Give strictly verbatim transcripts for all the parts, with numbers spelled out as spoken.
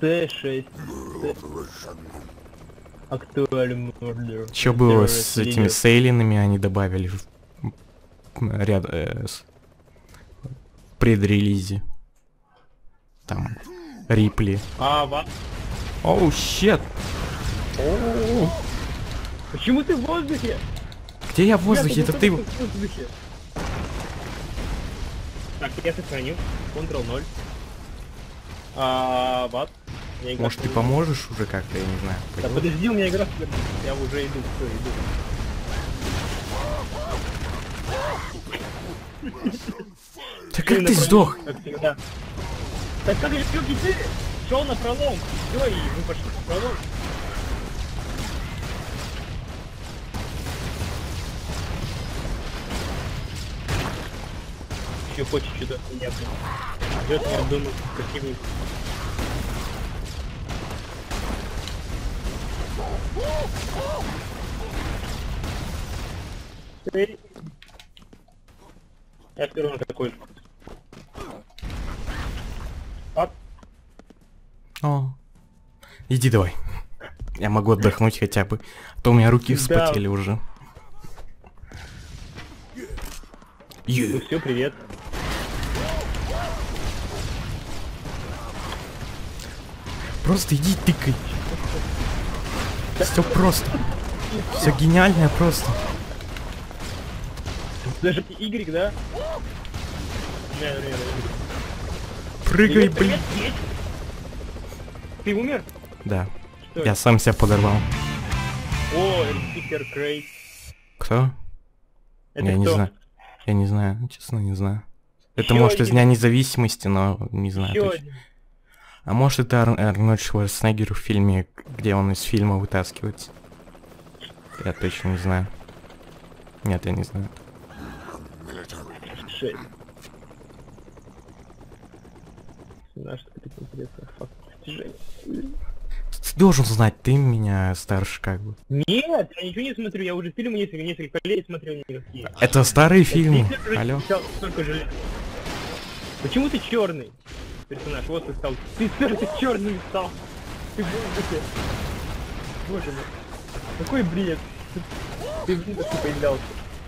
С шесть. Актуальный мордер. Что было с этими сейлинами, они добавили в ряд э, с... предрелизе. Там Рипли. А, ва... Оу, щет! Почему ты в воздухе? Где я в воздухе? Это ты... В воздухе. Так, я сохраню. контрол ноль. А, бат. Может, ты поможешь уже как-то, я не знаю. Да подожди, у меня игра... Я уже иду, все, иду. Так как ты сдох? Как всегда. Так как же ты шел на пролом? Все, и мы пошли на пролом. Еще хочет что-то меня. Ждет, я думаю, противник. Ты... Я все равно такой. Ап. О. Иди давай. Я могу отдохнуть хотя бы. А то у меня руки вспотели да. уже. Ну все, привет. Просто иди тыкай. Все просто. Все гениальное просто. Даже Y, да? Прыгай, блин. Ты умер? Да. Что я это? Сам себя подорвал. О, Супер Крейт. Кто? Это я кто? не знаю. Я не знаю, честно не знаю. Это Еще может один. из Дня независимости, но не знаю Еще точно. Один. А может это Ар Арнольд Шварценеггер в фильме, где он из фильма вытаскивается. Я точно не знаю. Нет, я не знаю. Шесть. Знаешь, что это интересно. Факт достижения. Ты должен знать, ты меня старше как бы. Нет, я ничего не смотрю, я уже фильмы несколько, несколько лет смотрел никакие. Это старые фильмы. Алло. Почему ты черный персонаж? Вот ты стал. Ты ты черный стал. Ты в воздухе. Боже мой. Какой бред. Ты в воздухе появлялся.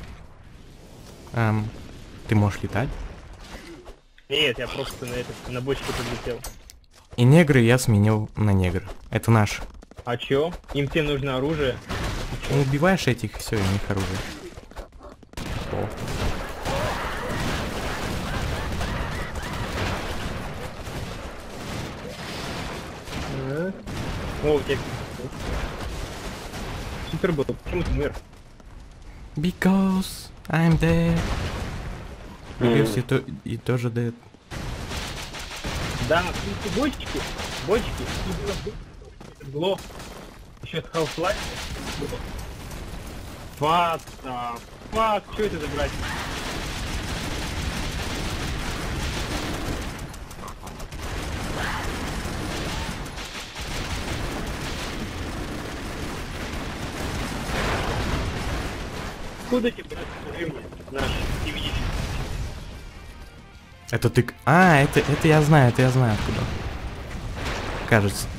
Эм, ты можешь летать? Нет, я просто на это на бочке подлетел. И негры я сменил на негр. Это наш. А чё? Им всем нужно оружие. Ну, убиваешь этих, все, у них оружие. О. А? О, у тебя... Супер был. Почему ты умер? Because I'm dead. Mm. И, то, и тоже dead. Да, в принципе, бочки, бочки, гло, еще с Half-Life. What the fuck, что это за брать? Откуда тебе, брат, скажи мне, наш девятичный? Это ты... А, это, это я знаю, это я знаю откуда. Кажется.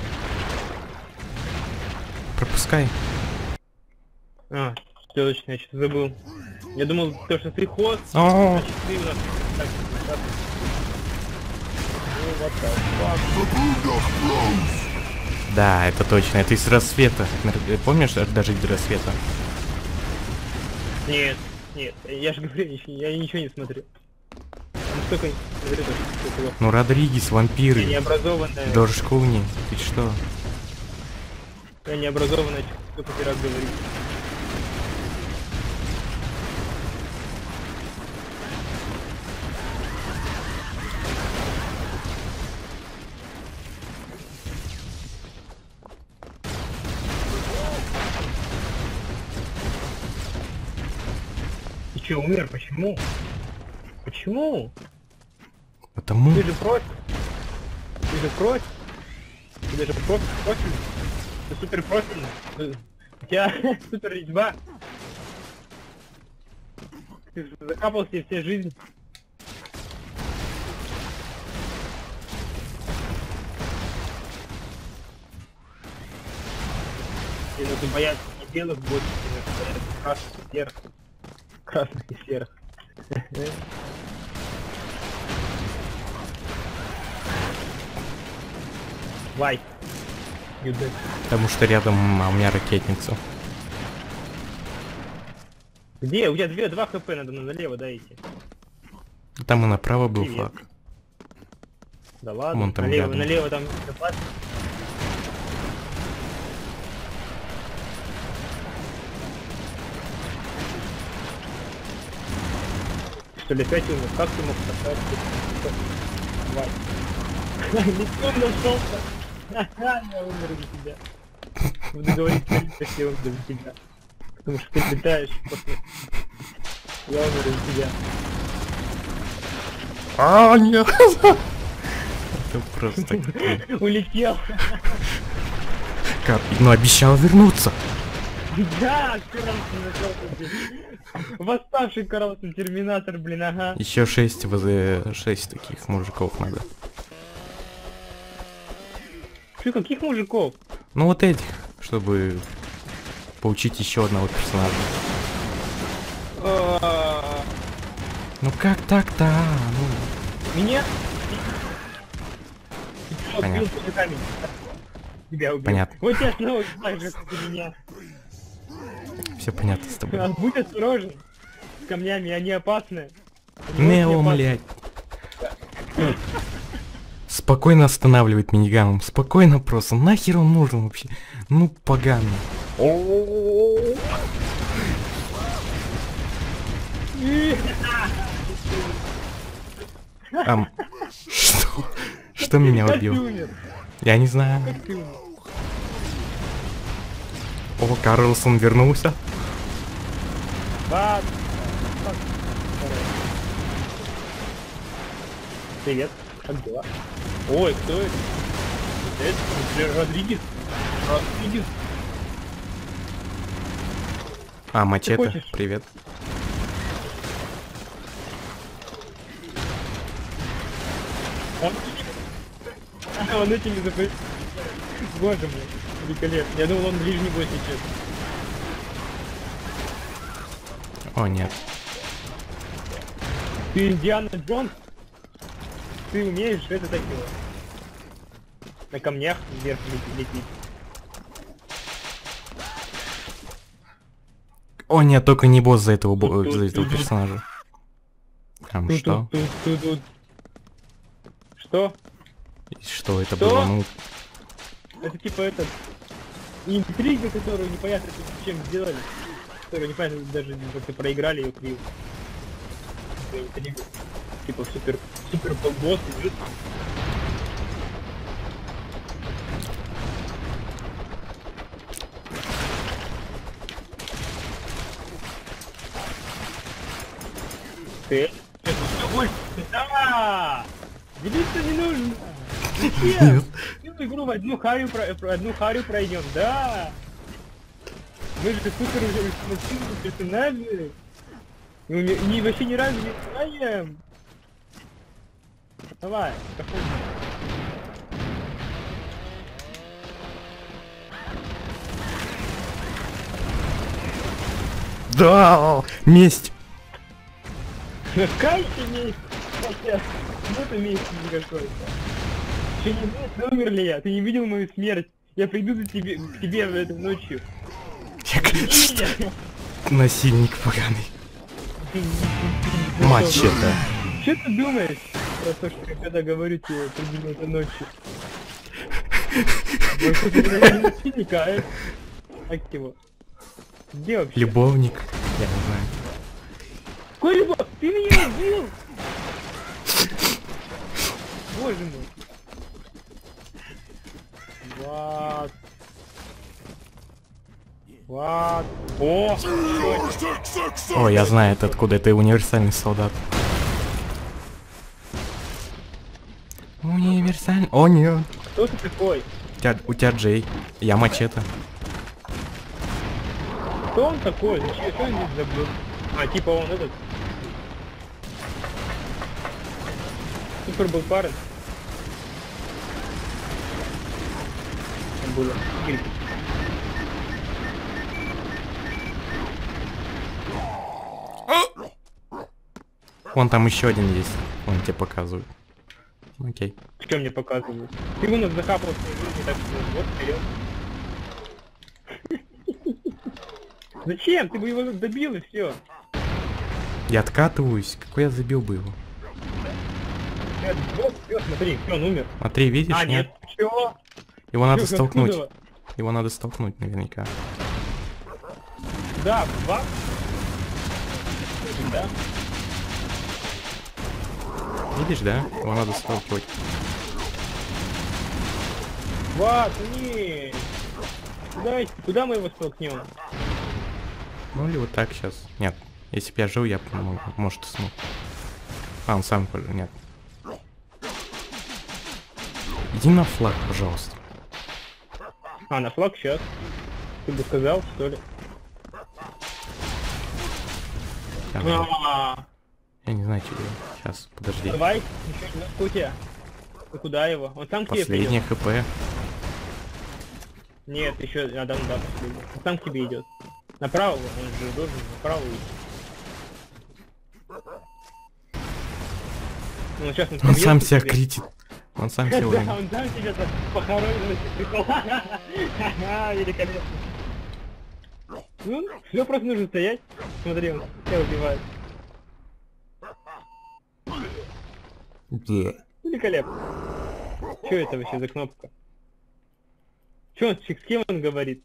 Пропускай. А, точно, я что-то забыл. Я думал, то, что ты хост, О, значит ты у нас... Так, так. Ну, вот так. да, это точно, это из рассвета. Помнишь, даже из рассвета? Нет, нет, я же говорю, я ничего не смотрю. Столько... Ну, Родригес, вампиры. Необразованная. Джордж Клуни, ты что? Я необразованная, сколько ты раз говоришь. Ты че, умер? Почему? Почему? Потому... Ты же против. Ты же против. Ты даже против, против. Ты супер профильный. У тебя супер резьба. Ты же закапал себе всю жизнь. Тебе нужно бояться не белых ботов, тебе нужно бояться красных и серых. Красных и серых. Вай. Юдек. Потому что рядом а, у меня ракетница. Где? У тебя две, два хп, надо налево, да, идти. Там и направо был Привет. флаг. Да ладно, Вон там налево, рядом. налево там запас. Что ли, опять умер? Как ты мог поставить? Давай. Лицом нашелся. Ха-ха, я умер из-за тебя. Буду говорить, что я умер из-за тебя. Потому что ты летаешь после... Я умер из-за тебя. А, нет! Это просто как... Улетел. Как? Ну обещал вернуться. Да, Карлсон нашелся здесь. Восставший Карлсон, терминатор, блин, ага. Еще шесть вз шесть таких мужиков надо. Ты каких мужиков? Ну вот этих, чтобы поучить еще одного персонажа. А, Ну как так-то? Ну, Меня? Понятно. Убил тебе камень. Тебя убил. Понятно. Вот я снова так же, как и меня. все понятно с тобой. А, будь осторожен. С камнями, они опасны. Они Нео, очень опасны. блядь. Спокойно останавливает миниганом. Спокойно просто. Нахер он нужен вообще? Ну, поганый. Ам, что? Что меня Как ты убил? умер? Я не знаю. Как ты умер? О, Карлсон вернулся. Бат. Привет. Как дела? Ой, кто это? Это, например, Родригес. Родригес. А, мачете. хочешь? Привет. Он, он этими запрет. Боже мой, великолепно. Я думал, он ближний бой сейчас. О, нет. Ты Индиана Джонс? Ты умеешь это такое? На камнях вверх лететь. О, нет, только не босс за этого, бо- за этого персонажа. Там что? Тут-тут-тут-тут. Что? Что это Что? было? Ну, Это типа этот... Интрига, которую непонятно чем сделали. Которую непонятно даже как-то проиграли ее криво. Интрига. Типа супер... Супер босс идет. Ты? Это что больше? Да! Делиться не нужно! Зачем? Нет. Всю игру в одну харю, про, про- одну харю пройдем, да! Мы же как супер уже персонажи! И уме- и вообще ни разу не знаем! Давай, какой? да, месть. Какая месть? Сейчас, вот месть никакой. Еще не знаю, умер ли я? Ты не видел мою смерть? Я приду за тебе, к тебе в эту ночью. Насильник поганый. Мачете. Что ты думаешь про то, что я когда говорю тебе приду этой ночью? Может, это не насильник, а это... Как его? Где вообще? Любовник. Я не знаю. Какой любовь? Ты меня убил! Боже мой. Вот. Вот. О! О, я знаю это откуда. Это универсальный солдат. Универсальный. О, нет. Кто ты такой? У тебя, у тебя Джей. Я мачете. Кто он такой? Зачем? Что он здесь забыл? А, типа он этот. Супер был парень. Там было. Вон там еще один есть. Он тебе показывает. Окей. Что мне показывают? Ты у нас захапал свою жизнь, так что вот вперед. Зачем? Ты бы его добил и все. Я откатываюсь. Какой я забил бы его? Вот, всё, смотри, всё, он умер. Смотри, видишь? А, нет. Чего? Его надо Чё, столкнуть. откуда? Его надо столкнуть наверняка. Да, два. Да. Видишь, да? Его надо сталкивать. Вот, нет. Куда, куда мы его столкнем? Ну или вот так сейчас. Нет. Если бы я жил, я бы, может, смог. А, он сам пожил. Нет. Иди на флаг, пожалуйста. А, на флаг сейчас. Ты бы сказал, что ли? Давай. А, Я не знаю, что делать. Сейчас, подожди. давай, еще минутку у тебя. Ты куда его? Он сам к тебе Последнее придет? хп. Нет, еще, а, да, да, последний. Он сам к тебе идет. Направо, он же должен направо идти. Ну, сейчас он, Он сам побьёт себя тебе. критит. Он сам себя Да, уронит. он сам тебя так похоронил, прикол. Ха-ха, великолепно. Ну, все просто нужно стоять. Смотри, он тебя убивает. Да. Великолепно. Что это вообще за кнопка? Че он, с кем он говорит?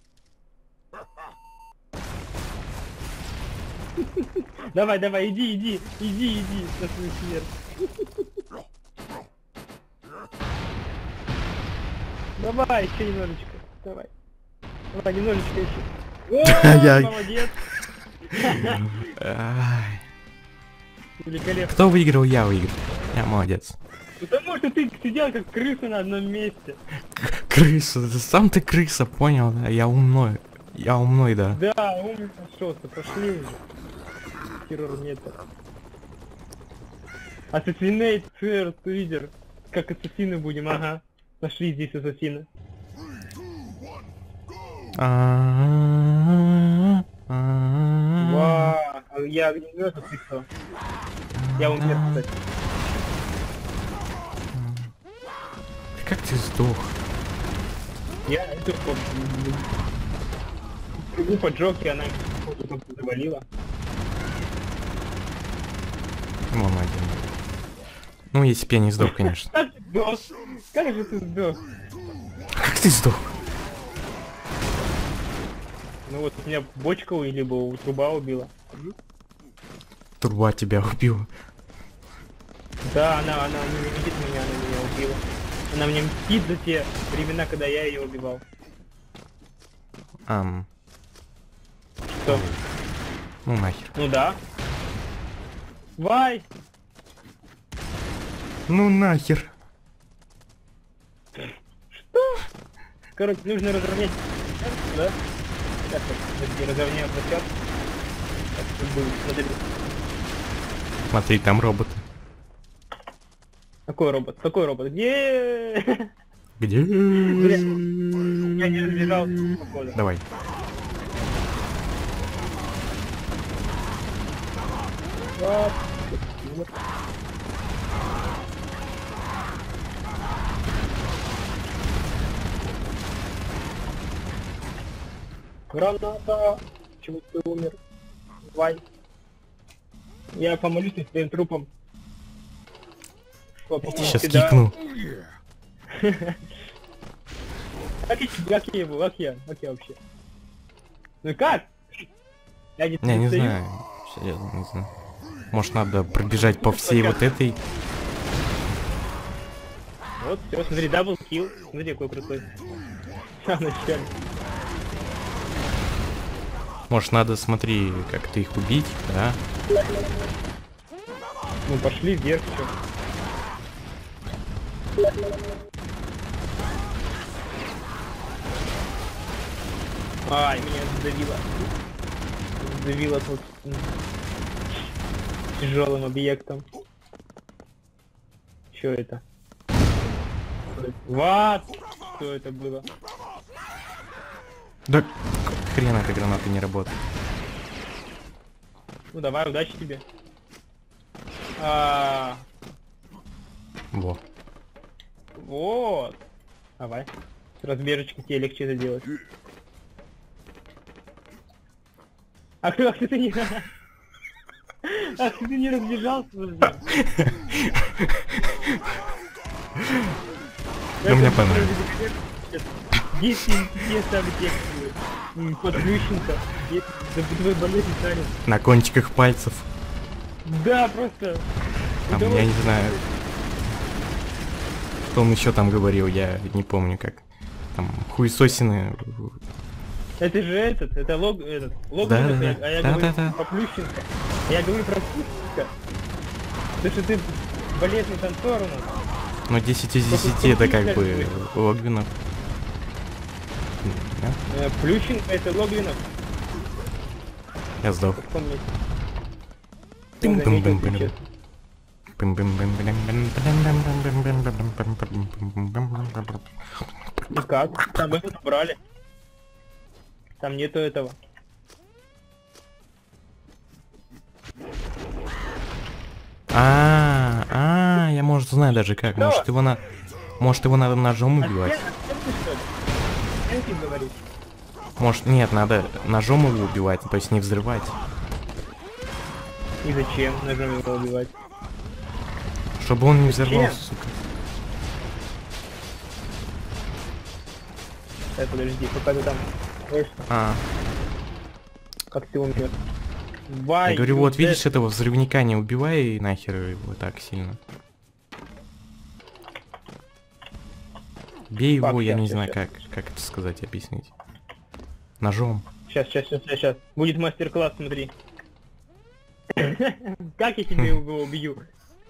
Давай, давай, иди, иди, иди, иди на свою смерть. Давай, еще немножечко. Давай. Давай, немножечко еще. Я- О, молодец. Ай. Великолепно. Кто выиграл? Я выиграл. Я молодец. Потому что ты сидел как крыса на одном месте. Крыса, да сам ты крыса, понял, да? Я умной. Я умной, да. Да, умный нашелся, пошли уже. Террор метод. Ассасинейт, ферст, лидер. Как ассасины будем, ага. Нашли здесь ассасина. Ва, а я огнемет, а ты кто? Я умер, кстати. Как ты сдох? Я эту трубу поджег, и она только завалила. Вон один. Ну, если бы я не сдох, конечно. Как ты сдох? Как же ты сдох? Как ты сдох? Ну вот у меня бочка либо у труба убила. Труба тебя убила. Да, она, она не видит меня, она меня убила. Она мне мстит за те времена, когда я ее убивал. Ам, Что? ну нахер. Ну да. Вай! Ну нахер. Что? Короче, нужно разровнять площадку, да? Так, подожди, разровняю площадку. Так, чтобы было, смотри. Смотри, там роботы. Какой робот? Какой робот? Где? Где? Я не разбежал, походу. Давай. Вот. Граната! Почему ты умер? Вай. Я помолюсь над твоим трупом. Что, по-моему, Сейчас да. кикну. Как я, как я его, как я, как я вообще? Ну как? Я не, Не, не стою. знаю. Серьезно, не знаю. Может, надо пробежать по всей вот этой. Вот, все, смотри, дабл килл. Смотри, какой крутой. В начале. Может, надо, смотри, как-то их убить, да? Ну пошли вверх, чё. Ай, меня задавило. Задавило тут тяжелым объектом. Чё это? Вот! Что это было? Да хрен эта граната не работает. Ну давай, удачи тебе. А, Во. вот. Давай. С разбежечки тебе легче это делать. А как ты не... Ах, ты не разбежался, подожди. Ну, мне понравилось. Если тебе ставят текст под Плющенко, за твой болезнь станет. На кончиках пальцев. Да, просто... Там, я не знаю. Что он еще там говорил, я не помню как. Там хуесосины. Это же этот, это лог, этот, лог, Да, этот, да, я- да. а я Да, говорю да, да. про Плющенко. Я говорю про Плющенко. Потому что ты балетный танцор у нас. Ну десять из десяти это как бы Логвинов. Да? Э, Плющенко это Логвинов. Я сдох. В каком месте? Тым Он -бым заметил -бым -бым. сейчас. Бым -бым -бым -бым -бым -бым -бым -бым -бым -бым -бым -бым -бым -бым. И как? Там это набрали. Там нету этого. А, а, я может знаю даже как. Что? Может его на, может его надо ножом А убивать. стен- а стенки, что ли? Стенки говоришь? Может нет, надо ножом его убивать, то есть не взрывать. И зачем ножом его убивать? Чтобы он не Зачем? взорвался, сука. Так, подожди, пока ты там... Ой, А, как ты умер. Why я говорю, you вот dead? видишь, этого взрывника не убивай и нахер его так сильно. Бей его, Фак, я щас, не щас, знаю щас. как, как это сказать, объяснить. Ножом. Сейчас, сейчас, сейчас, сейчас. Будет мастер-класс, смотри. Как я тебе его убью?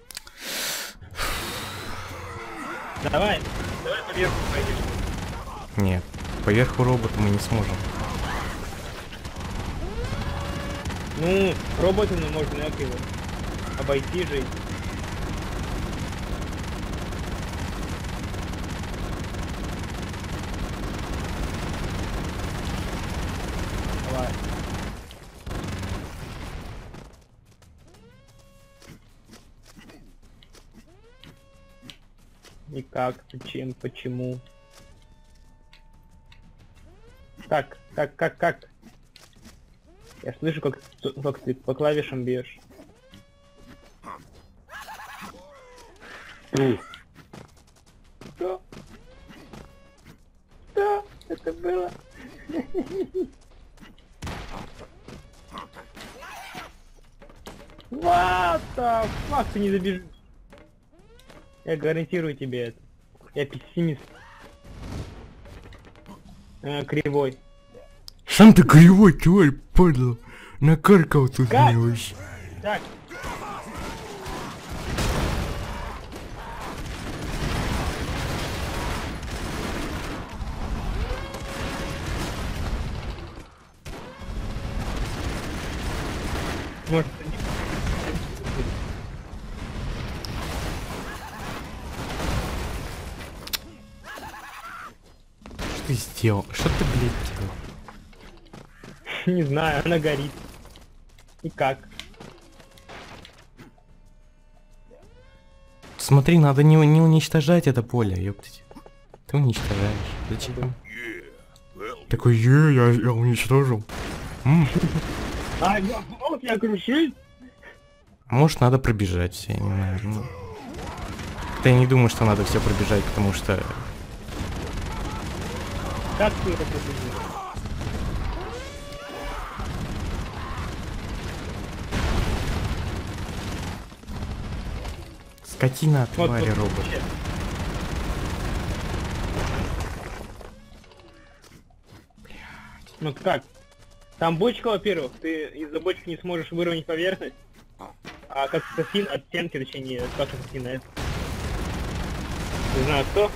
Давай, давай поверху пойдешь. Нет, поверху робота мы не сможем. Ну, роботу ну, можно как его обойти же. Давай. И как, зачем, почему? Так, как, как, как? Я слышу, как, т- как ты по клавишам бьешь. Что? Что это было? What the fuck, ты не забежишь. Я гарантирую тебе это. Я пессимист. Э, кривой. Сам ты кривой, тварь, падла. Накаркал тут Как? мелочь. Так. Может, Что ты сделал? Что ты, блядь, делал? не знаю, она горит. И как? Смотри, надо не, не уничтожать это поле, ёптать. Ты уничтожаешь. Зачем? Такой, е, я, я уничтожил. М. А, я, вот я крушусь. А может надо пробежать все, я не знаю. Ну. Да я не думаю, что надо все пробежать, потому что... Как ты это победишь? Скотина, Вот, твари, вот, робот. вообще. Ну как? Там бочка, во-первых, ты из-за бочки не сможешь выровнять поверхность. А как ассасин от стенки, точнее, не как ассасин, а это. Не знаю кто.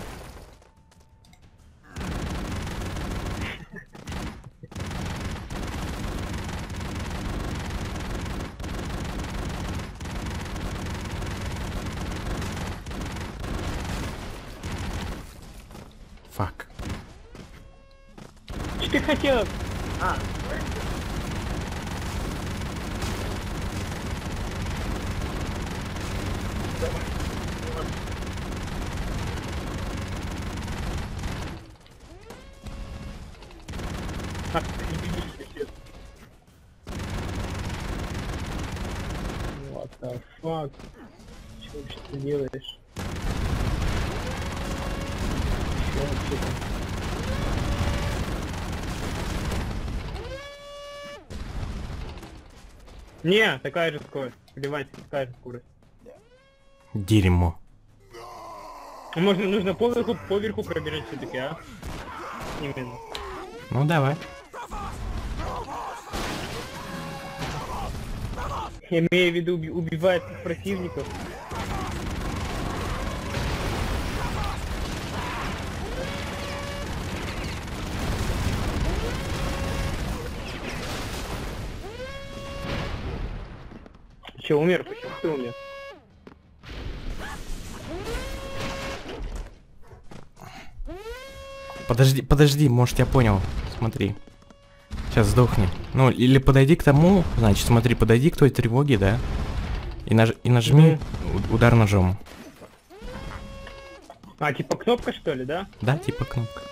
Фак. Что ты хотел? А, Ах, ты не видишь, пипец. What the fuck? Что вообще ты делаешь? Что вообще там? Не, такая же скорость. Плевать, такая же скорость. Дерьмо. Можно, нужно поверху, поверху пробежать все-таки, а? Именно. Ну давай. Имея в виду, уби убивает противников. Че, умер? Почему ты умер? Подожди, подожди, может я понял. Смотри. Сейчас сдохни. Ну, или подойди к тому, значит, смотри, подойди к той тревоге, да? И, наж и нажми Mm-hmm. удар ножом. А, типа кнопка, что ли, да? Да, типа кнопка.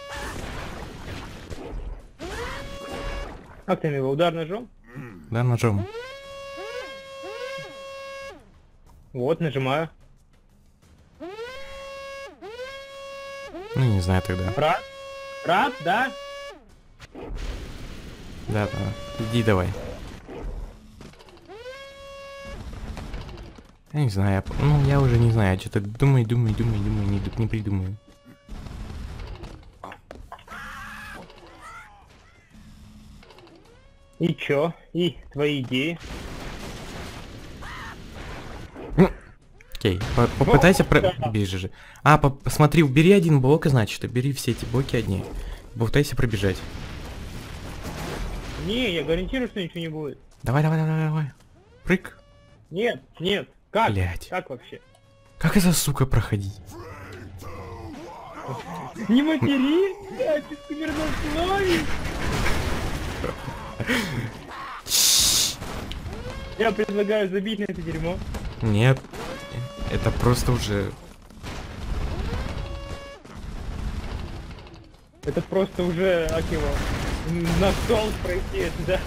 Как там его? Удар ножом? Удар ножом. Вот, нажимаю. Ну, не знаю тогда. Рад? Рад, да? Да, да. Иди давай. Я не знаю, я, ну я уже не знаю, я что-то думаю, думаю, думаю, думаю, не, не придумаю. И чё? И твои идеи? Окей, по попытайся про... да. Бежи. А, по посмотри, убери один блок, значит, убери все эти блоки одни. Попытайся пробежать. Не, я гарантирую, что ничего не будет. Давай, давай, давай, давай. Прыг. Нет, нет. Как? Блядь. Как вообще? Как это, сука, проходить? Не матери! Да, ты сквернословишь! Я предлагаю забить на это дерьмо. Нет. Это просто уже... Это просто уже, как его, на стол пройти это, да?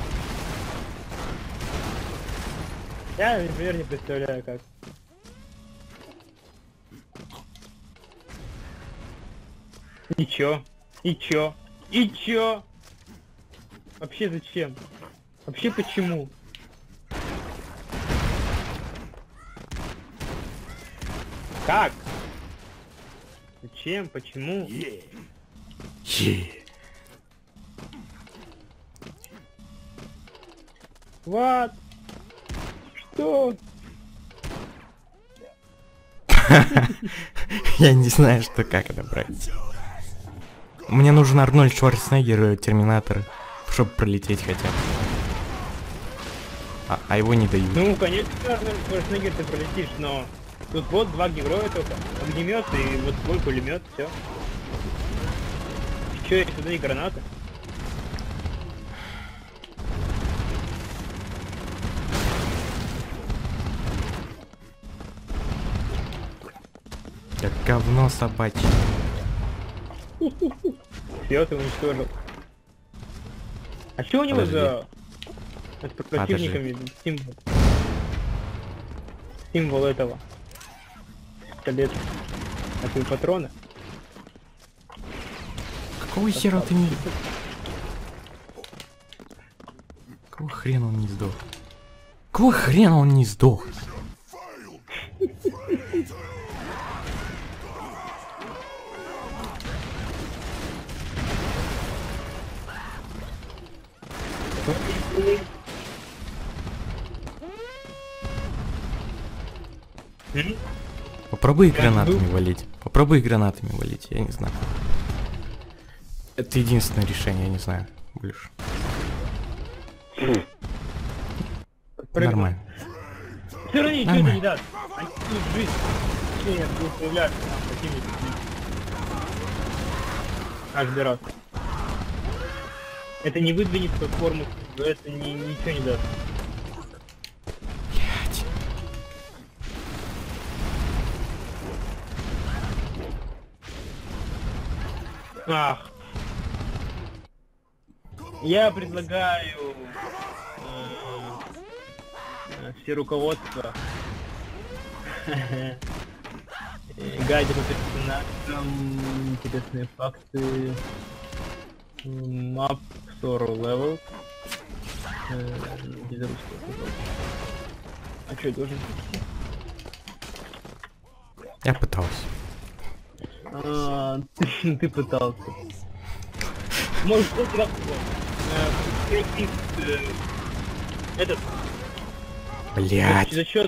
Я, например, не представляю как. И чё? И чё? И чё? Вообще зачем? Вообще почему? Как? Зачем? Почему? Е. What? Что? Я не знаю, что как это брать. Мне нужен Арнольд Шварценеггер, Терминатор, чтобы пролететь хотя бы. А, а его не дают. Ну, конечно, Шварценеггер ты пролетишь, но тут вот два героя только. Огнемет и вот свой пулемет, все. Че, есть сюда и граната? Как говно собачье. Все, ты уничтожил. А что у него Подожди. за... Это противниками символ? Символ этого. Пистолет. А ты патроны? Какого хера ты не... Какого хрена он не сдох? Какого хрена он не сдох? М? Попробуй Я гранатами жду. валить. Попробуй гранатами валить, я не знаю. Это единственное решение, я не знаю. Больше. Прыгну. Нормально. Все равно ничего это Нормально. не даст. Они тут жизнь. Нет, будут появляться там противники. Каждый раз. Это не выдвинет платформу, это ни, ничего не даст. Блять. Ах. Я предлагаю э, э, все руководства, э, гайды по персонажам, интересные факты, map sorrow level. Э, без русского слова. А что я должен пойти? Я пытался. А, ты, ты пытался. Может, хоть раз э, э, этот Блять. за счет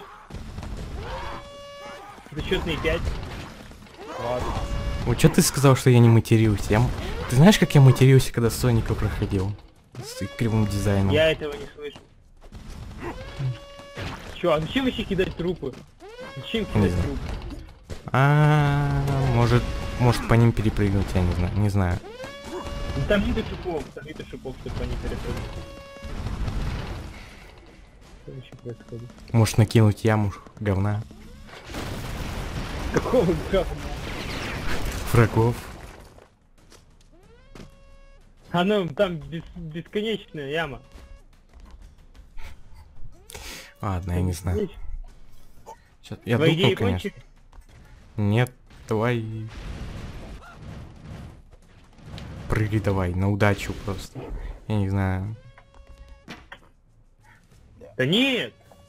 зачетный пять. Ладно. Вот что ты сказал, что я не матерился? Я... м- Ты знаешь, как я матерился, когда Соника проходил? С кривым дизайном. Я этого не слышу. Чё, а зачем вообще кидать трупы? Зачем Не кидать знаю. трупы? А, может, может по ним перепрыгнуть, я не знаю, не знаю. Ну, там нету шипов, там нету шипов, чтобы они перепрыгнули. Что вообще происходит? Может накинуть яму говна, Какого говна? врагов. А ну, там бес- бесконечная яма. Ладно, я не знаю. Сейчас, я Твои дупнул, идеи конечно. кончились? Нет, давай. Прыгай давай, на удачу просто. Я не знаю. Да нет!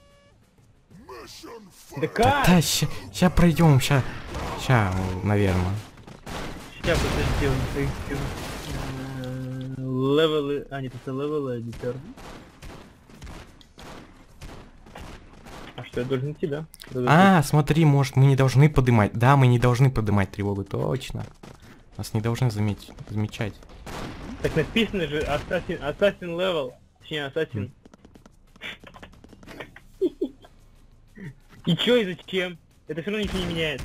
Да Да, как? да ща пройдем, ща, ща, наверное. Сейчас, подожди, он поищу. Э, Левелы... А, нет, это левелы эдитор. А что, я должен идти, да? А, смотри, может, мы не должны подымать. Да, мы не должны подымать тревогу, точно. Нас не должны заметить, замечать. Так написано же Assassin, Assassin Level. Точнее, Assassin. И чё, и зачем? Это все равно ничего не меняет.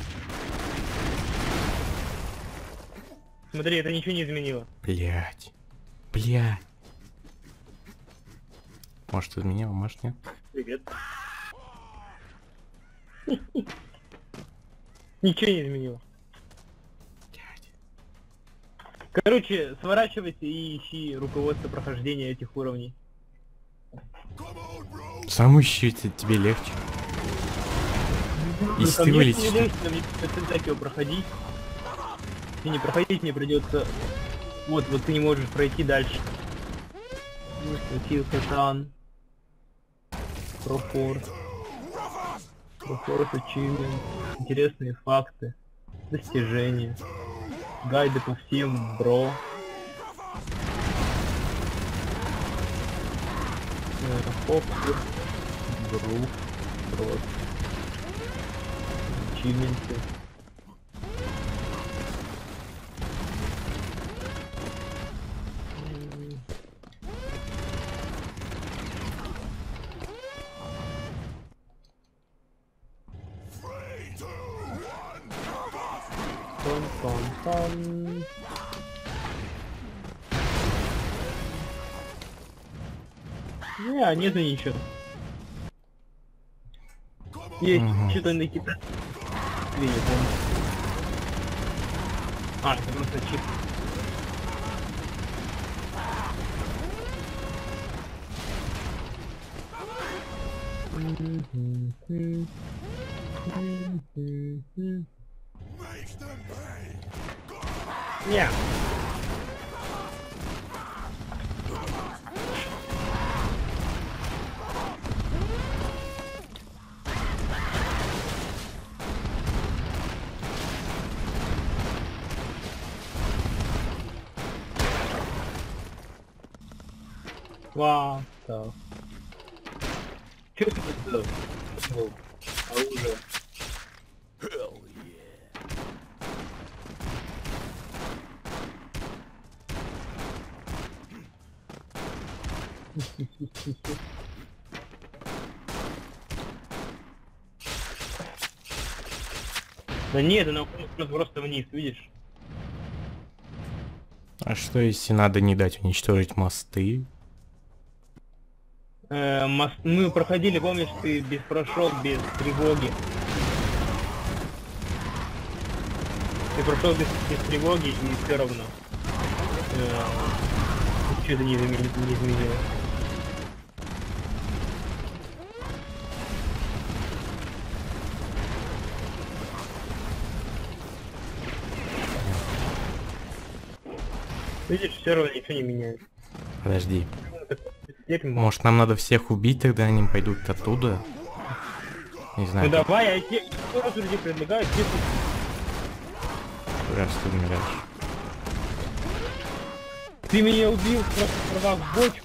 Смотри, это ничего не изменило. Блять. Блять. Может, изменил, может, нет. Привет. Ничего не изменило. Короче, сворачивайся и ищи руководство прохождения этих уровней. Сам ищи, те- тебе легче. Если Ну, ты мне вылетишь. не легче, мне придется так его проходить. И не проходить мне придется. Вот, вот ты не можешь пройти дальше. Kill Satan. Профорс. Профорс Achievement. Интересные факты. Достижения. Гайды по всем, бро. Хоп, групп, брод. Ачивменты. Тон-тон-тон. Не, нет ничего. Есть Мгм. что-то на китайском. Я не помню. А, это просто чип. Не. Вау, так. Чё ты тут? Ну, оружие. Да нет, она уходит просто вниз, видишь? А что если надо не дать уничтожить мосты? Э, мост... Мы проходили, помнишь, ты без прошел без тревоги. Ты прошел без, без тревоги и все равно. Что это не изменило? Не изменило. Видишь, все равно ничего не меняет. Подожди. Терпим. Может, нам надо всех убить, тогда они пойдут оттуда? Не знаю. Ну давай, я тебе раз уже предлагаю, тебе Раз ты умираешь. ты меня убил, просто порвав бочку.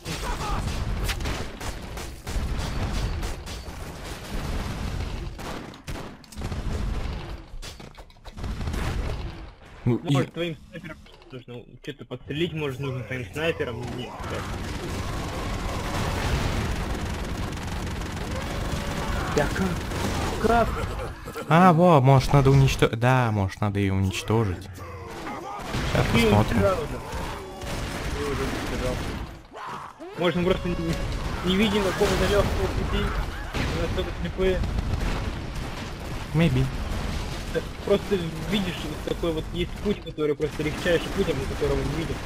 Ну, Может и... твоим снайпером нужно что-то подстрелить, может нужно твоим снайпером. Нет, да. Я как? Как? А, во, может надо уничтожить. Да, может надо ее уничтожить. Сейчас Ты посмотрим. сразу же. Ты уже сказал. Может, мы просто не, не видим какого-то легкого пути, мы настолько слепые. Maybe. Да, просто видишь, вот такой вот есть путь, который просто легчайший путь, а мы которого не видим.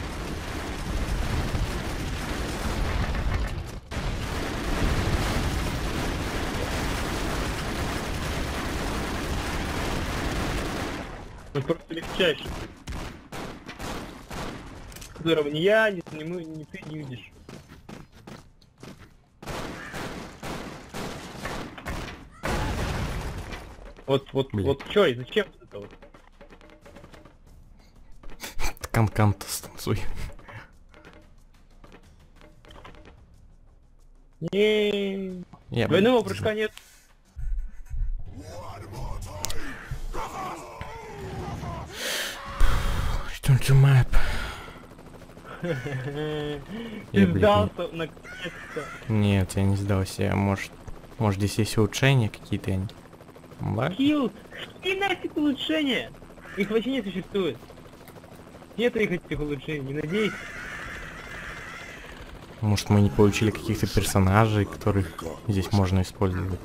Он просто легчайший. Которого ни я, ни, ни мы, ни ты не видишь. Вот, вот, Блин. вот чё, и зачем это вот? Канкан станцуй. Не, Я двойного прыжка нет. Return to map. Я, Ты блин, сдался наконец-то. Нет, я не сдался. Я, может, может здесь есть улучшения какие-то? они? Ба? Килл! Какие нафиг улучшения? Их вообще не существует. Нету их этих улучшений, не надейся. Может мы не получили каких-то персонажей, которых здесь можно использовать.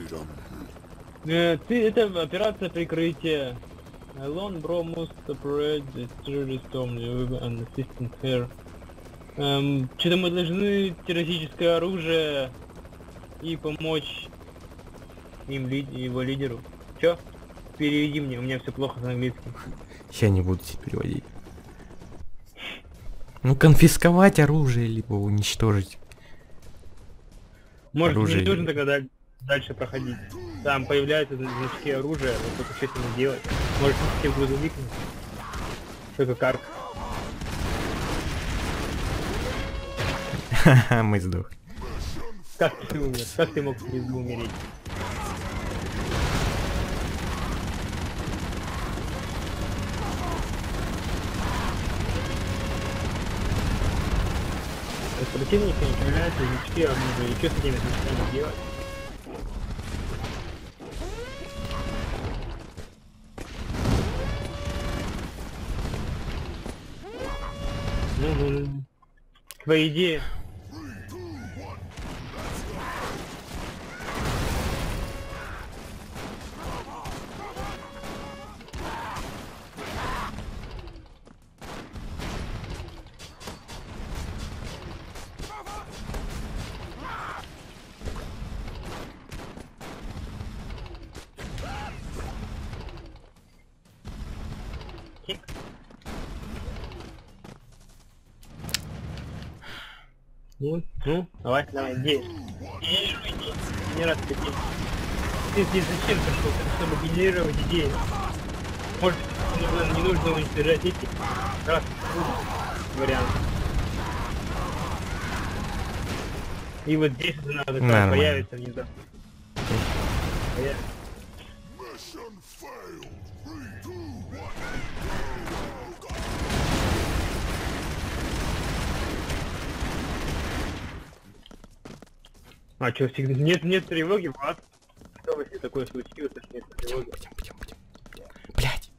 Э, ты, это операция прикрытия. Alone bro must operate the terrorist storm and assistant here. Эм, Что-то мы должны террористическое оружие и помочь им, ли, его лидеру. Чё? Переведи мне, у меня все плохо с английским. Я не буду тебе переводить. Ну, конфисковать оружие, либо уничтожить. Может, Оружие. не нужно тогда даль- дальше проходить. Там появляются значки оружия, вот только что с ним делать. Может, все грузовикнуть. Только карт. Ха-ха, мы сдохли. Как ты умер? Как ты мог снизу умереть? От противника не появляются значки оружия. И что с этими значками делать? Ну-ну-ну. Твоя идея. Ну, ну, давай, давай, где? Не раз ты Ты здесь зачем пришел? Чтобы генерировать идеи. Может, не нужно, не нужно уничтожать эти. Раз, вариант. И вот здесь это надо, когда Нормально. появится внезапно. Появится. А что, всегда нет, нет тревоги, Влад? Что если такое случилось, что нет тревоги? Пойдем, пойдем, пойдем. Блять.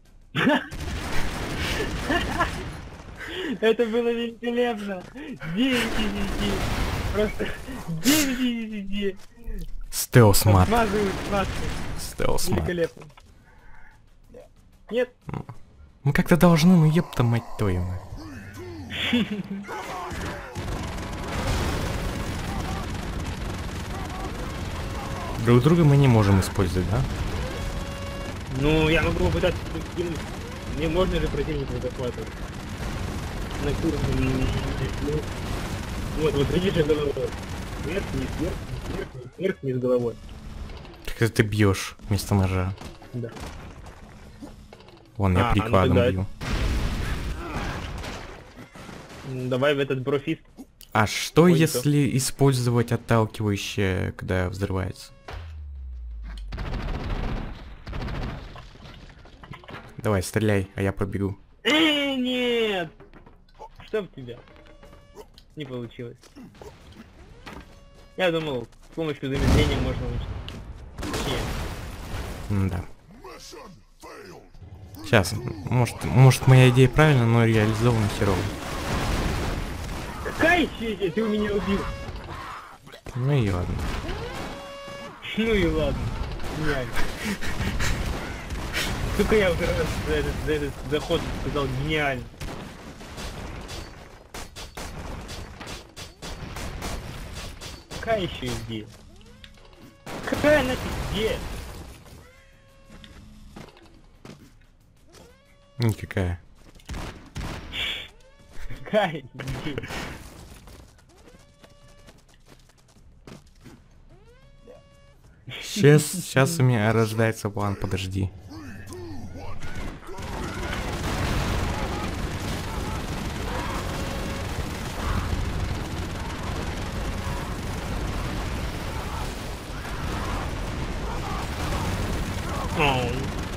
Это было великолепно! девять из десяти! Просто девять из десяти! Стелс мат. Смазывают смазку. Стелс мат. Великолепно. Нет? Мы как-то должны, ну ёпта мать твою. Друг друга мы не можем использовать, да? Ну, я могу попытаться кинуть. Мне можно же противника захватывать. На курсе. Вот, вот видишь, я головой. Вверх, вниз, вверх, вверх, вверх, вниз головой. Так это ты бьешь вместо ножа. Да. Вон, я А, прикладом ну тогда бью. Ну, давай в этот брофист. А что Ой, если использовать отталкивающее, когда взрывается? Давай, стреляй, а я побегу. Э, нет! Чтоб тебя. Не получилось. Я думал, с помощью замедления можно уничтожить. Нет. Да. Сейчас, может, может моя идея правильная, но реализована херово. Какая еще идея? Ты у меня убил. Ну и ладно. Ну и ладно. Гениально. Сука, я уже раз за этот, за этот заход сказал гениально. Какая еще идея? Какая нафиг идея? Никакая. Какая идея? Сейчас, сейчас у меня рождается план, подожди. Оу.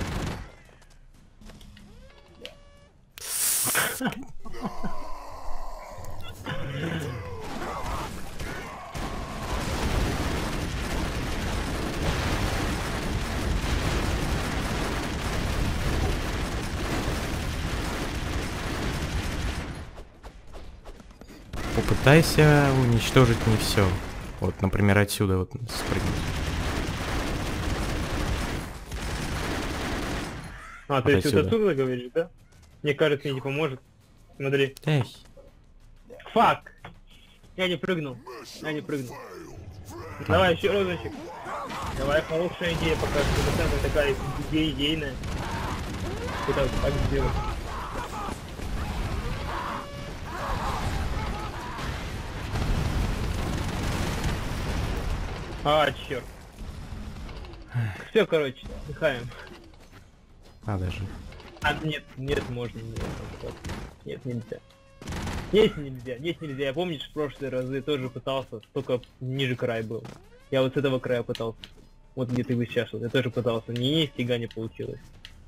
Попытайся уничтожить не все. Вот, например, отсюда вот спрыгнуть. А, Вот ты есть вот отсюда. отсюда говоришь, да? Мне кажется, мне не поможет. Смотри. Эй, Фак! Я не прыгнул. Я не прыгнул. Давай еще разочек. Давай, хорошая идея пока что. Это такая идея идейная. Куда так сделать? А, черт. Все, короче, отдыхаем. надо же. А, нет, нет, можно, нет, нет, нельзя. Нет, нельзя, нет, нельзя. Я помнишь, в прошлые разы тоже пытался, только ниже край был. Я вот с этого края пытался. Вот где ты бы сейчас, вот, я тоже пытался. Ни фига не получилось.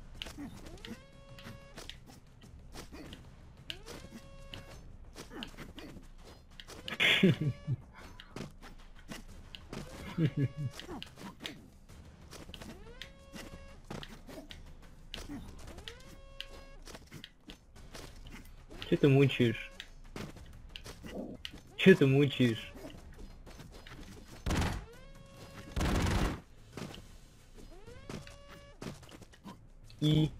Че ты мучаешь? Че ты мучаешь? И...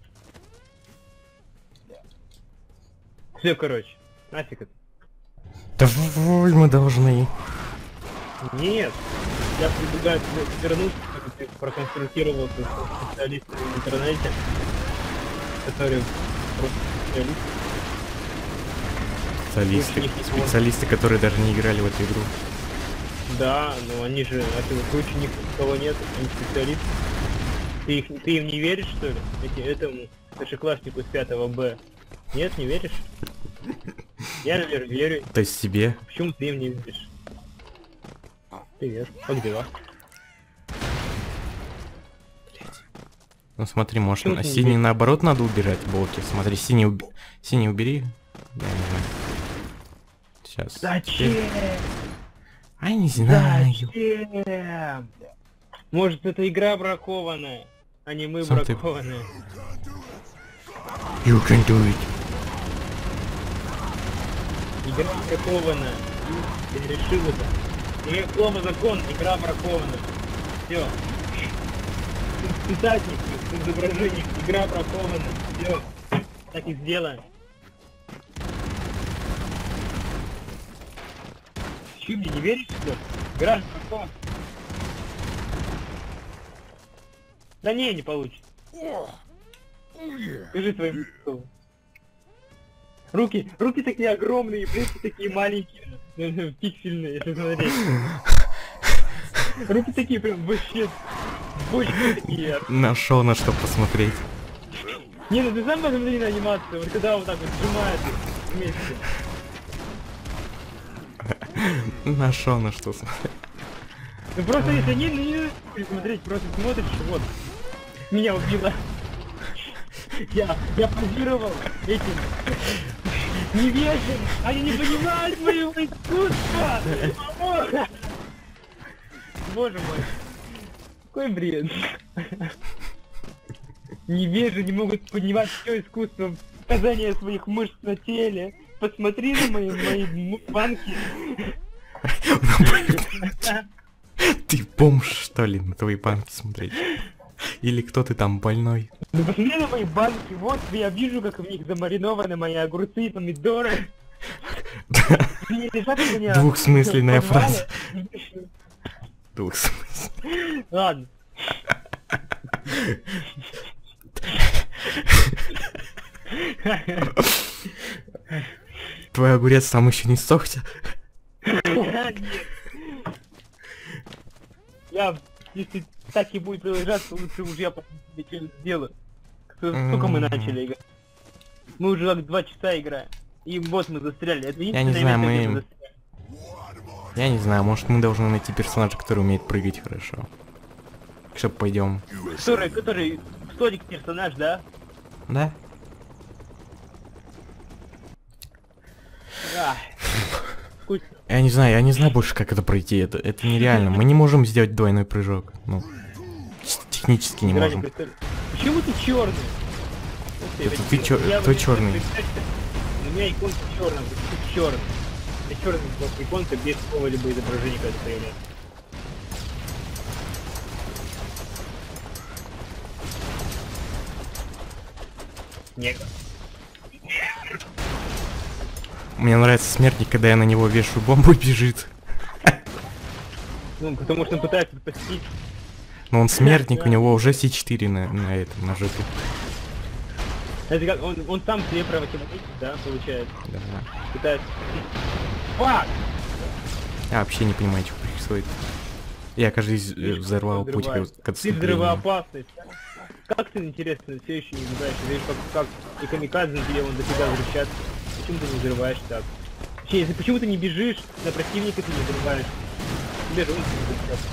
Все, короче, нафиг это. Давай, мы должны. Нет, я предлагаю тебе вернуться, как ты проконсультировался с специалистами в интернете, которые просто специалисты. Специалисты, Лучше них не специалисты, которые даже не играли в эту игру. Да, но они же, а ты круче них никого нет, они специалисты. Ты, их, ты им не веришь, что ли? Эти, этому старшекласснику с пятого Б? Нет, не веришь? Я, наверное, верю. То есть себе. Почему ты им не веришь? Привет, как дела? Ну смотри, может, Почему на ты не синий веришь? наоборот надо убирать блоки. Смотри, синий, уби... синий убери. Я не знаю. Сейчас. Зачем? А не знаю. Зачем? Может, это игра бракованная, а не мы Сам ты- бракованные. You can do it. Игра бракованная. Я решил это. Имею слово закон, игра бракованная. Все. Писатник, изображение, игра бракованная. Все. Так и сделаем. Че, мне не веришь, что ли? Гараж потом. Да не, не получится. Скажи своим лицом. Руки, руки такие огромные, плечи такие маленькие, пиксельные, если смотреть. Руки такие прям вообще, бочки такие. Нашел на что посмотреть. Не, ну ты сам посмотри на анимацию, вот когда вот так вот сжимает вместе. Нашел на что смотреть. Ну просто если не, ну не смотреть, просто смотришь, вот. Меня убило. Я, я позировал этим невежим, они не понимают моего искусства! Боже мой, какой бред. Невежи не могут понимать все искусство показания своих мышц на теле. Посмотри на мои, мои банки. Ты бомж, что ли, на твои банки смотреть? Или кто ты там больной? Ну посмотри на мои банки, вот я вижу, как в них замаринованы мои огурцы и помидоры. Двухсмысленная фраза. Двухсмысленная. Ладно. Твой огурец там еще не сохся. Я, если так и будет продолжаться, лучше уже я себе что-нибудь сделаю. Сколько мы начали играть? Мы уже как два часа играем. И вот мы застряли. Это я не знаю, мы... мы я не знаю, может мы должны найти персонажа, который умеет прыгать хорошо. Чтоб пойдем. Который, который... Столик персонаж, да? Да. Да. Я не знаю, я не знаю больше, как это пройти. Это, это нереально. Мы не можем сделать двойной прыжок. Ну, технически не можем. Почему ты черный? Это ты чё, кто черный? У меня иконка черная, ты черный. Это черная иконка без какого-либо изображения, когда появляется. Негр. Мне нравится смертник, когда я на него вешаю бомбу и бежит. Ну, потому что он пытается спасти. Но он смертник, у него уже Си четыре на, на этом, на жопе. Это как, он, он сам себе противодействует, да, получается? Да. Пытается спасти. Я вообще не понимаю, что происходит. Я, кажется, взорвал путь к отступлению. Ты взрывоопасный. Как ты, интересно, все еще не знаешь, видишь, как, как и камикадзе, где он дофига возвращаться. Почему ты не взрываешь так? Вообще, если почему ты не бежишь, на противника ты не взрываешь. Тебе же он не взрывается.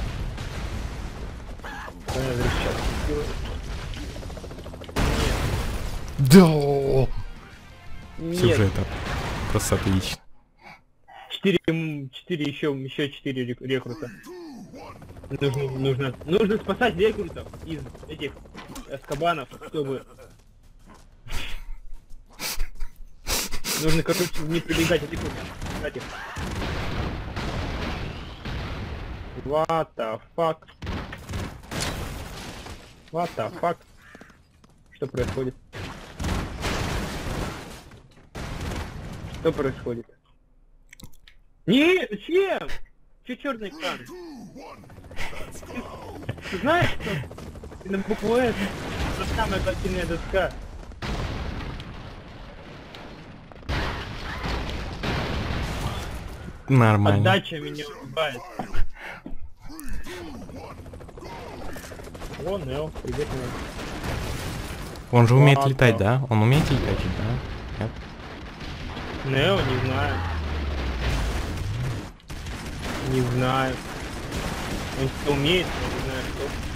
Да. Нет. Сюжет. Просто отлично. Четыре, четыре еще, еще четыре рекрута. Нужно, нужно, нужно спасать рекрутов из этих эскобанов, чтобы... Нужно, короче, не прибегать от рекрутов. What the fuck? What the fuck? Что происходит? Что происходит? Нет, зачем? Че черный экран? Ты знаешь, что на букву С это самая картинная доска. Нормально. Отдача меня убивает. О, Нео, привет, Нео. Он же умеет Ладно. летать, да? Он умеет летать, да? Нет? Нео, не знаю. Не знаю. Он что умеет, но не знаю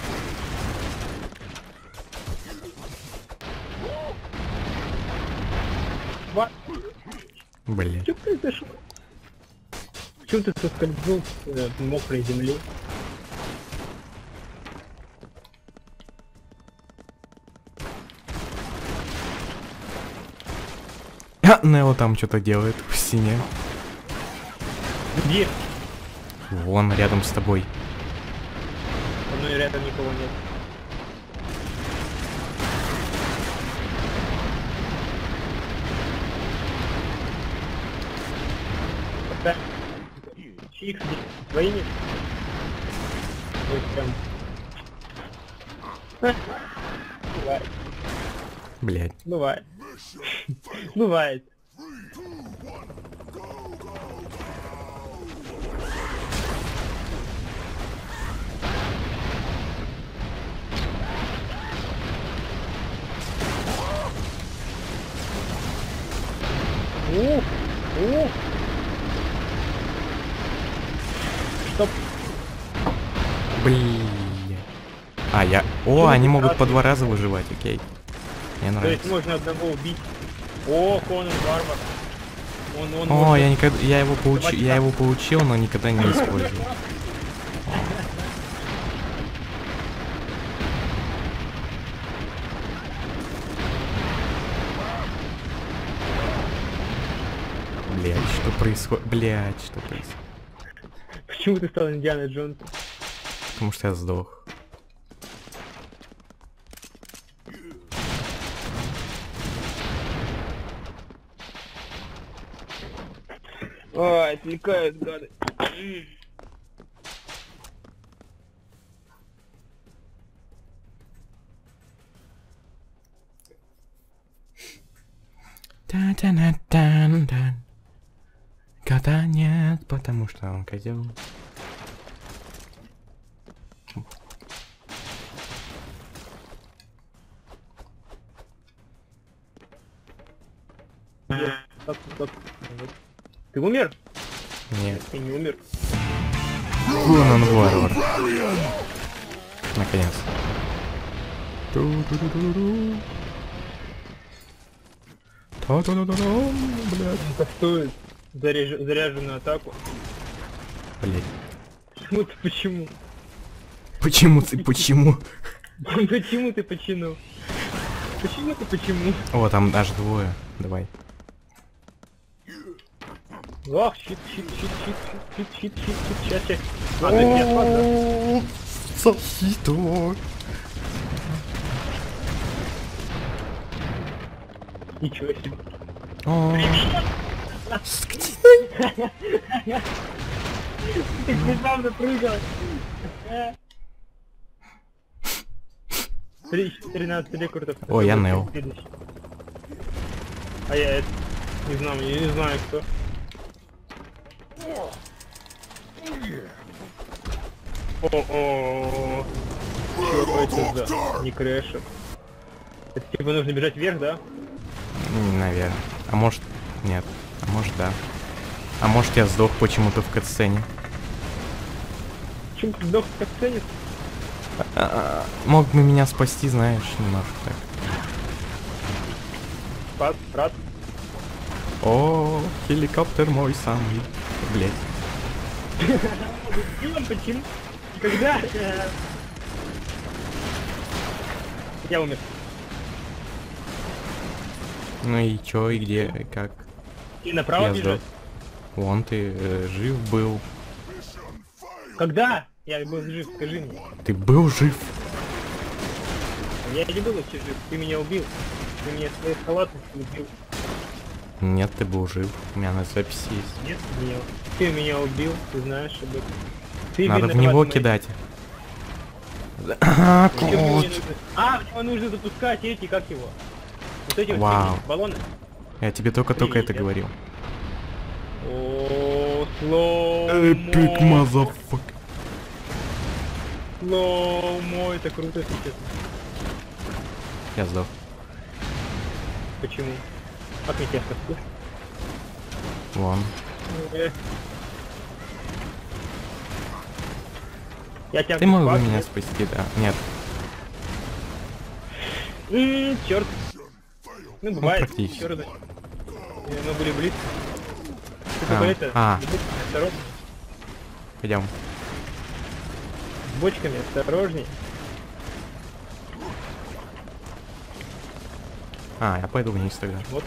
что. Блин. Что произошло? Почему ты соскользнул с э, мокрой земли? А, Нео там что-то делает в стене. Где? Вон, рядом с тобой. Со мной рядом никого нет. Икс своими. Ой, прям. Бывает. Блять. Бывает. Бывает. Ух, ух. Стоп. Блин. А, я... О, они могут по два раза выживать, окей. Мне То есть нравится. можно одного убить. О, Конан Варвар. Он, он О, может- я никогда... Я его получил, Давайте я так. его получил, но никогда не использовал. Блять, что происходит? Блять, что происходит? Почему ты стал Индиана Джонсом? Потому что я сдох. Ой, отвлекают, гады. Та-та-на-тан-тан. Кота нет, потому что он козел. Стоп, стоп. Ты умер? Нет. Ты не умер. Конан Варвар. Наконец. Ту-ду-ду-ду-ду. Та-та-та-та-та, блядь. Кастует заряж... заряженную атаку. Блядь. Почему ты почему? Почему ты почему? Почему ты почему? Почему ты почему? О, там даже двое. Давай. Ох, щит, щит, щит, щит, щит, щит, щит, щит, щит, сейчас, сейчас. А, то есть я спас, да? Сосито. Ничего себе. О, Ты внезапно прыгал. тринадцать рекордов. О, я Нео. Следующий. А я это... Не знаю, я не знаю кто. О-о-о. Чё это за... Не крэшит. Это типа нужно бежать вверх, да? наверное. А может, нет. А может, да. А может, я сдох почему-то в катсцене. Почему ты сдох как ценит? А, мог бы меня спасти, знаешь, немножко так. Спас, брат. О, хеликоптер мой самый. Блять. Почему? Когда? Я умер. Ну и чё, и где, и как? И направо Я бежать? сдох. Вон ты э, жив был. Когда? Я был жив, скажи мне. Ты был жив? Я не был вообще жив, ты меня убил. Ты меня своей халатностью убил. Нет, ты был жив. У меня на записи есть. Нет, меня... Ты меня убил, ты знаешь об этом. Ты Надо в виноват него моей- кидать. А, Зачем мне кот. нужно- А, в него нужно запускать эти, как его? Вот эти вот Вау. фигни, баллоны. Я тебе только-только это Привет. говорил. О, слоу. Эпик мазафак. Слоумо, это круто, если честно. Я сдох. Почему? Как мне тебя спасти? Вон. Э. Я тебя Ты мог бы спас, меня нет? спасти, да? Нет. М, Черт. Ну, бывает. практически. Чёрт. И мы были близко. Ты А, только это, а. с бочками осторожней. Пойдем. С бочками осторожней. А, я пойду вниз тогда. Вот.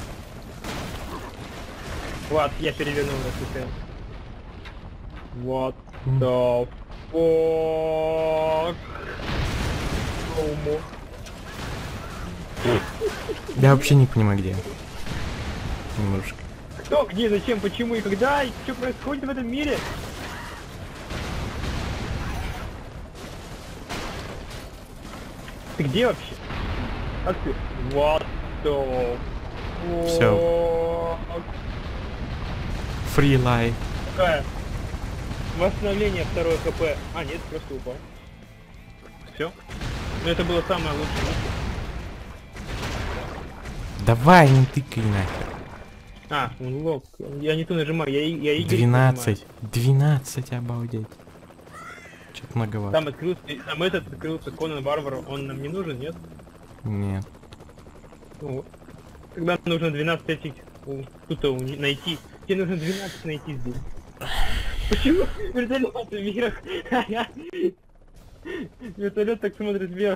Вот, я перевернул на СТ. Вот. Да. Фок. Слоумо. Я вообще не понимаю, где. Немножко. Кто, где, зачем, почему и когда, и что происходит в этом мире? Ты где вообще? Как ты? Вот то. Всё. Free life. Какая? Восстановление второе хп. А, нет, просто упал. Все. Ну это было самое лучшее. Давай, не тыкай нахер. А, лок. Я не ту нажимаю, я, я игры двенадцать. двенадцать, обалдеть. Что-то многовато. Там открылся, там этот открылся Конан Варвар, он нам не нужен, нет? Нет. Ну, тогда нужно двенадцать этих тут найти. Тебе нужно двенадцать найти здесь. Почему вертолет вверх? Вертолет так смотрит вверх.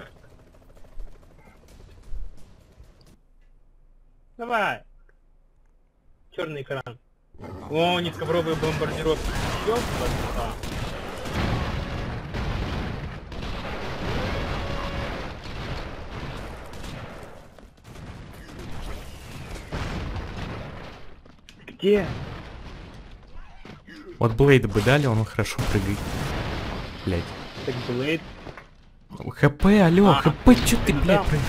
Давай. Черный экран. О, низкобровые бомбардировки. Ёпта. Где? Вот Блейд бы дали, он хорошо прыгает. Блять. Так Блейд. ХП, алё, А, ХП, чё ты, да. блядь, пробегаешь?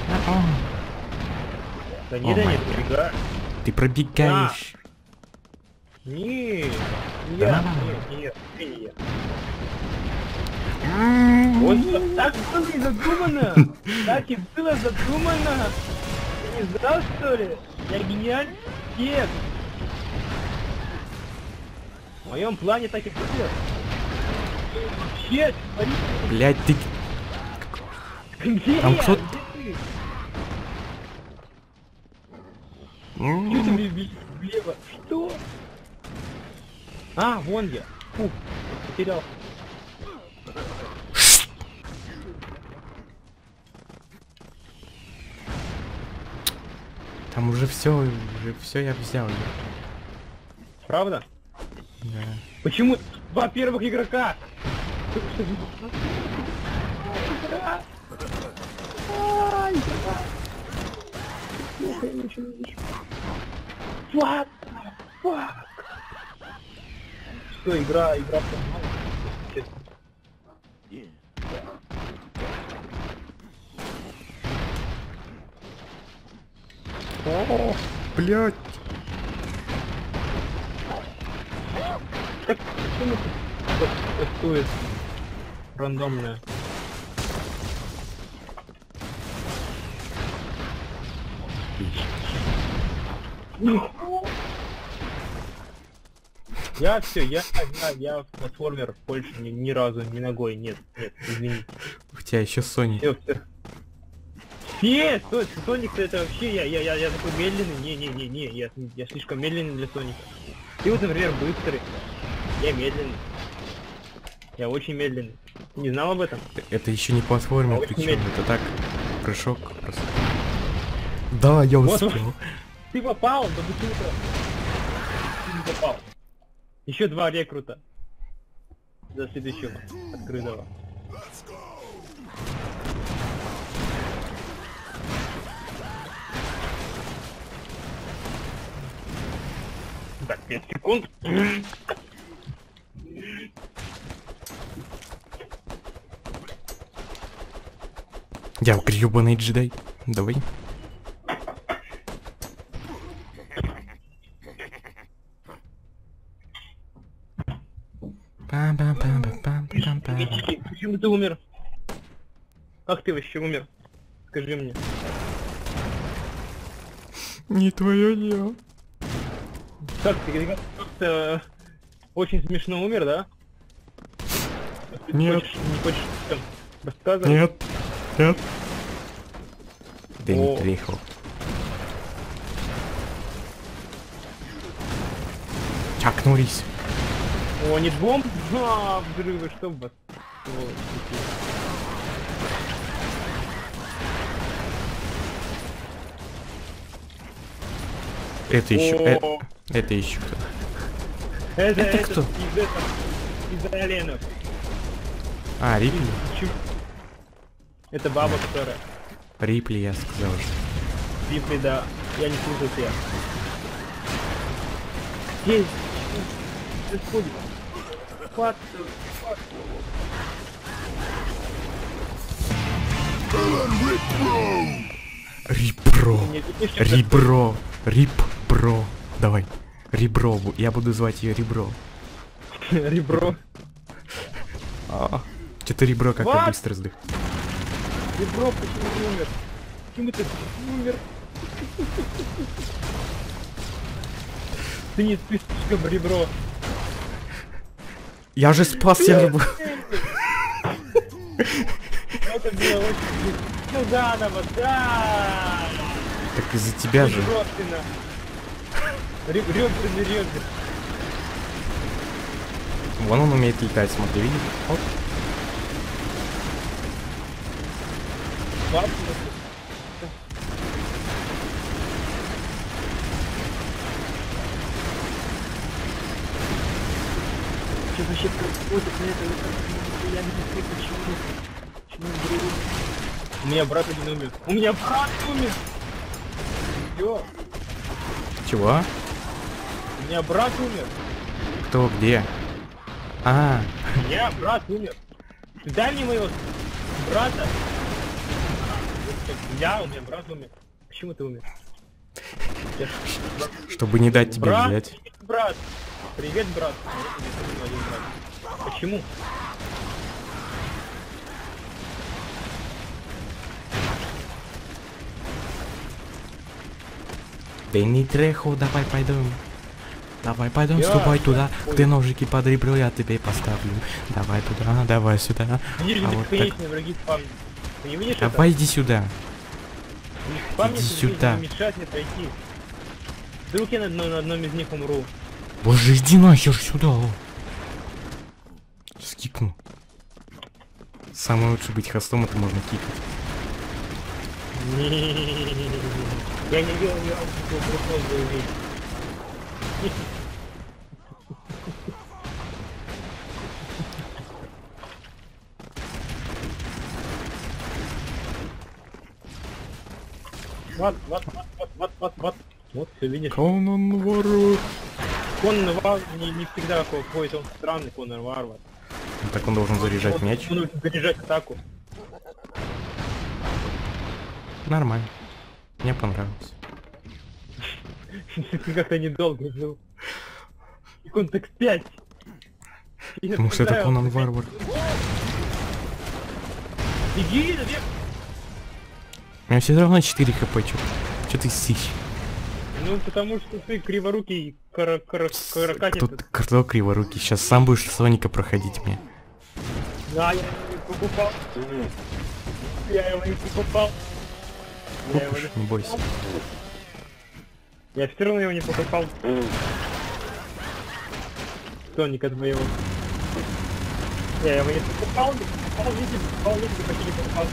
Да не, О да май нет, пробегаю. Ты пробегаешь. Не, не Да я, на, на, не, не я, ты не я. Вот так было и задумано! Так и было задумано! Ты не знал, что ли? Я гениальный текст! В моем плане так и было. Вообще, смотри, Блять, ты... где Там я? кто- Где ты? М, Чё ты мне ви- влево? Что? А, вон я. Фу, потерял. Там уже все, уже все я взял. я. Правда? Да. Почему два первых игрока? Ай, плохо, я ничего не вижу. What the fuck? Что, игра, игра сломалась? Честно. О, блять. Так, почему тут тестует рандомное? Я все, я, я, я в платформер больше ни, ни разу, ни ногой, нет, нет, извини. У тебя еще Соник. Все, все. Нет, стой, Соник это вообще, я, я, я, я такой медленный, не, не, не, не, я, я слишком медленный для Соника. Ты вот, например, быстрый, я медленный. Я очень медленный. Не знал об этом? Это еще не платформер, Очень причем медленно. это так, прыжок просто. Да, я Вот, успел. Ты попал, да бутылка. Ты не попал. Еще два рекрута. За следующего открытого. Так, пять секунд. Я гребаный джедай. Давай. Пам-пам-пам-пам-пам-пам. Витя, почему ты умер? Как ты вообще умер? Скажи мне. Не твое дело. Как ты как-то очень смешно умер, да? Ты Нет. Хочешь, не хочешь там рассказывать? Нет. Нет. Да не О. приехал. Чакнулись. О, не бомб? А, взрывы, что вас? Это еще. э- О, Это еще кто? это, это это кто? из этого, из аленов. А, Рипли. Чу- Это баба, которая. Рипли, я сказал уже. Рипли, да. Я не слушаю тебя. Здесь. Что происходит? What the fuck? Ребро. Мне тут еще Ребро. Ребро. Давай. Ребро. бу- Я буду звать ее Ребро. ребро. Что-то Ребро как-то Вот. быстро сдых. Ребро, почему ты умер? Почему ты умер? Ты не ты слишком ребро. Я же спас, я же... бу- Это было очень... Ну заново, да! Так из-за тебя же. Родственно. Ребрный ребер. Вон он умеет летать, смотри, видишь? Оп. Ладно. Что вообще происходит на этом? Я не знаю, почему. Почему я говорю? У меня брат один умер. У меня брат умер! Всё. Чего? У меня брат умер. Кто, где? А, У меня брат умер. Ты дай мне моего брата. Я, у меня брат умер. Почему ты умер? Я ж- чтобы не дать тебе брат, взять. привет, брат. Привет, брат. Один брат. Почему? Ты не треху, давай пойдем. Давай пойдем с Я- тобой туда, Ой. где ножики под ребро я тебе поставлю. Давай туда, давай сюда. Видишь, А вот так. бесконечные враги спавнят. Ты не видишь Давай иди сюда. это? Не спамят, иди не сюда. мешать мне пройти. Вдруг я на одном, на одном из них умру. Боже, иди нахер сюда. Скикну. Самое лучше быть хостом, это можно кикать. Я не видел ни разу такого прикольного увидеть. Вот, вот, вот, вот, вот, вот, вот. Вот, все видишь. Конан ворует. Конор Варвар не, не всегда ходит, он странный Конор Варвар. Так он должен заряжать Он- мяч. Он нужно заряжать атаку. Нормально. Мне понравилось. Ты как-то недолго жил. Секунд так пять. Я Потому что это представляю, Конан вот Варвар. Беги, наверх. У меня все равно четыре хп, чё, чё ты сищешь? Ну, потому что ты криворукий кара кара каракатица. Кто, кто криворукий? Сейчас сам будешь Соника проходить мне. Да, я его не покупал. Я его не покупал. Я его Купишь, не бойся. Я все равно его не покупал. Соника твоего. Я его не покупал, не покупал, не покупал, не почти не покупал.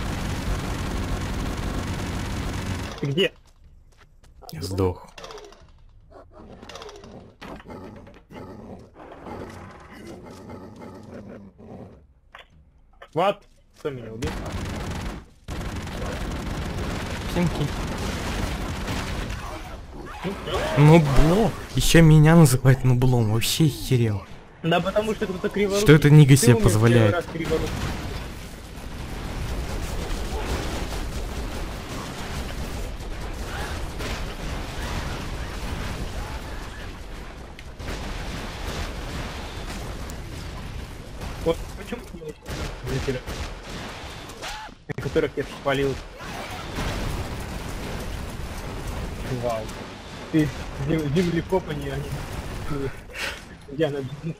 Ты где? Я сдох. Вот. Кто меня убил? Синки. Нубло. Еще меня называют нублом. Вообще херел. Да потому что кто-то криворукий. Что эта нига Ты себе умер позволяет? первый раз криворукий. Вот почему ты не зрителя, на которых я спалил. Вау. Ты зем- землекопанье, они... Индиана Джонс.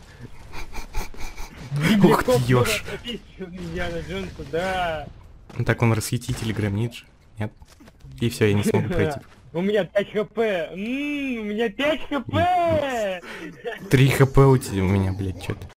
Ух ты, ёж. Индиана Джонса, да. Ну так он расхититель громнидж. Нет. И все, я не смогу пройти. У меня пять хп. М, У меня пять хп. Три хп у тебя, у меня, блядь, что-то.